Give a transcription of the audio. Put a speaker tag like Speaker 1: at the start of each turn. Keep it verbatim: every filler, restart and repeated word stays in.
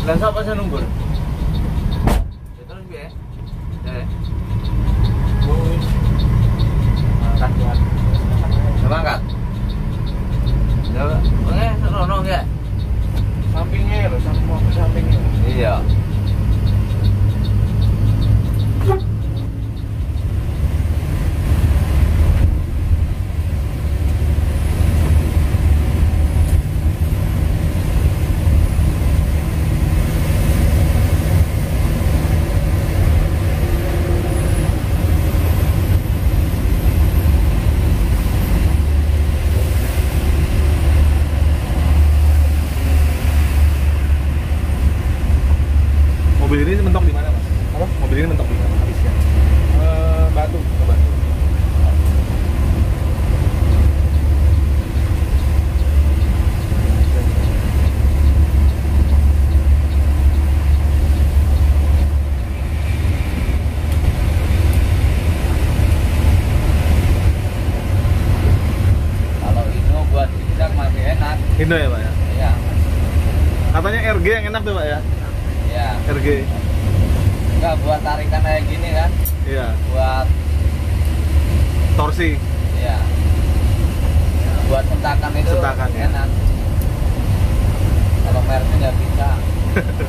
Speaker 1: Lah sapa sing numbur? Ya terus piye? Eh. Angkat buat. Coba angkat. Coba. Eh, serono enggak?
Speaker 2: Sampingnya lho, samping mau ke sampingnya.
Speaker 1: Iya.
Speaker 3: Mobil ini mentok di mana, Mas?
Speaker 2: Apa?
Speaker 3: Mobil ini mentok di mana habisnya?
Speaker 2: Eh, Batu,
Speaker 3: Ke Batu.
Speaker 1: Kalau itu buat zigzag masih enak.
Speaker 3: Indo ya, Pak ya?
Speaker 1: Iya.
Speaker 3: Katanya R G yang enak tuh, Pak ya?
Speaker 1: Iya.
Speaker 3: R G.
Speaker 1: Enggak buat tarikan kayak gini kan?
Speaker 3: Iya.
Speaker 1: Buat
Speaker 3: Torsi.
Speaker 1: iya. Buat sentakan itu
Speaker 3: Sentakan, ya.
Speaker 1: enak. Kalau Mercy nggak bisa.